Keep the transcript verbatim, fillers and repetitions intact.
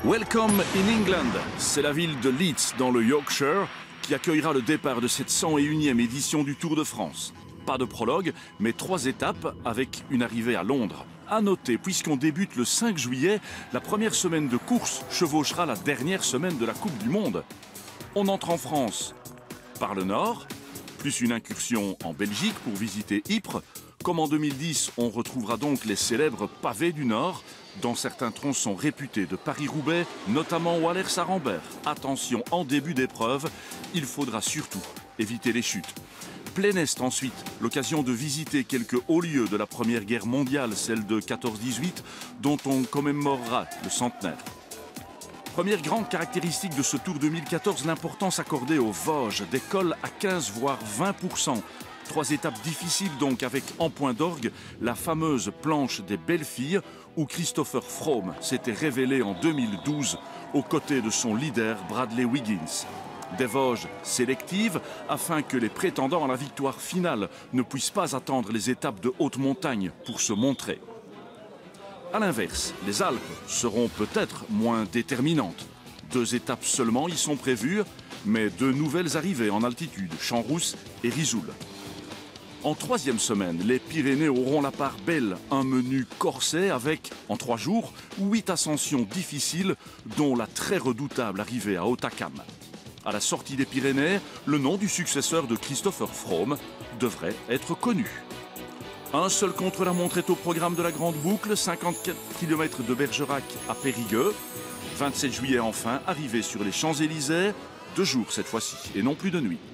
Welcome in England, c'est la ville de Leeds dans le Yorkshire qui accueillera le départ de cette cent et unième édition du Tour de France. Pas de prologue, mais trois étapes avec une arrivée à Londres. À noter, puisqu'on débute le cinq juillet, la première semaine de course chevauchera la dernière semaine de la Coupe du Monde. On entre en France par le nord, plus une incursion en Belgique pour visiter Ypres. Comme en deux mille dix, on retrouvera donc les célèbres pavés du Nord, dans certains tronçons réputés de Paris-Roubaix, notamment Wallers-Arambert. Attention, en début d'épreuve, il faudra surtout éviter les chutes. Plein Est ensuite, l'occasion de visiter quelques hauts lieux de la Première Guerre mondiale, celle de quatorze dix-huit, dont on commémorera le centenaire. Première grande caractéristique de ce Tour deux mille quatorze, l'importance accordée aux Vosges, des cols à quinze voire vingt pour cent. Trois étapes difficiles donc, avec en point d'orgue la fameuse planche des belles filles où Christopher Froome s'était révélé en deux mille douze aux côtés de son leader Bradley Wiggins. Des Vosges sélectives afin que les prétendants à la victoire finale ne puissent pas attendre les étapes de haute montagne pour se montrer. A l'inverse, les Alpes seront peut-être moins déterminantes. Deux étapes seulement y sont prévues, mais deux nouvelles arrivées en altitude, Champs-Rousses et Risoul. En troisième semaine, les Pyrénées auront la part belle, un menu corsé avec, en trois jours, huit ascensions difficiles, dont la très redoutable arrivée à Hautacam. À la sortie des Pyrénées, le nom du successeur de Christopher Froome devrait être connu. Un seul contre-la-montre est au programme de la Grande Boucle, cinquante-quatre kilomètres de Bergerac à Périgueux. vingt-sept juillet enfin, arrivée sur les Champs-Élysées, deux jours cette fois-ci et non plus de nuit.